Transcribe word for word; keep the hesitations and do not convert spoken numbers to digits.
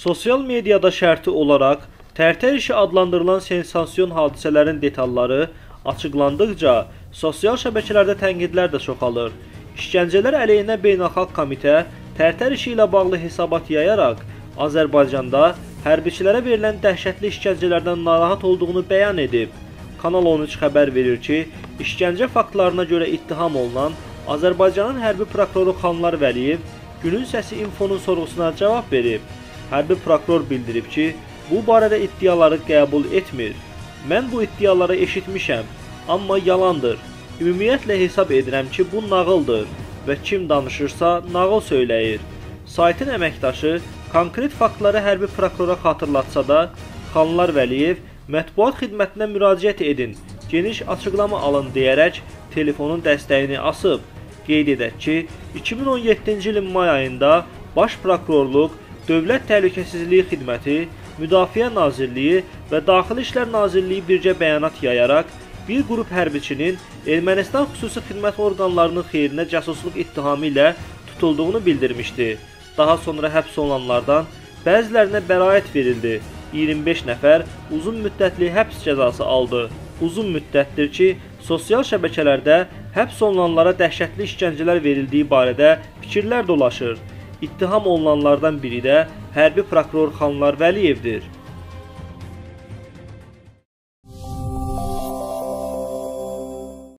Sosial mediada şərti olaraq Tərtər işi adlandırılan sensasiyon hadisələrin detalları açıqlandıqca sosial şəbəkələrdə tənqidlər də çoxalır. İşgəncələr əleyhinə beynəlxalq komitə Tərtər işi ilə bağlı hesabat yayaraq Azərbaycanda hərbiçilərə verilən dəhşətli işgəncələrdən narahat olduğunu bəyan edib. Kanal on üç xəbər verir ki, işgəncə faktlarına görə ittiham olunan Azərbaycanın hərbi prokuroru Xanlar Vəliyev Günün Səsi İnfonun sorğusuna cavab verib. Hərbi prokuror bildirib ki, bu barədə iddiaları qəbul etmir. Mən bu iddiaları eşitmişəm, amma yalandır. Ümumiyyətlə hesab edirəm ki, bu nağıldır və kim danışırsa nağıl söyləyir. Saytın əməkdaşı konkret faktları hərbi prokurora xatırlatsa da, Xanlar Vəliyev mətbuat xidmətinə müraciət edin, geniş açıqlama alın deyərək telefonun dəstəyini asıb. Qeyd edək ki, iki min on yeddinci ilin may ayında Baş Prokurorluq, Dövlət Təhlükəsizliyi Xidməti, Müdafiə Nazirliyi və Daxili İşlər Nazirliyi birgə bəyanat yayaraq bir qrup hərbiçinin Ermənistan xüsusi xidmət orqanlarının xeyrinə casusluq ittihamı ilə tutulduğunu bildirmişdi. Daha sonra həbs olunanlardan bəzilərinə bəraət verildi. iyirmi beş nəfər uzun müddətli həbs cəzası aldı. Uzun müddətdir ki, sosial şəbəkələrdə həbs olunanlara dəhşətli işgəncələr verildiyi barədə fikirlər dolaşır. İttiham olunanlardan biri də hərbi prokuror Xanlar Vəliyevdir.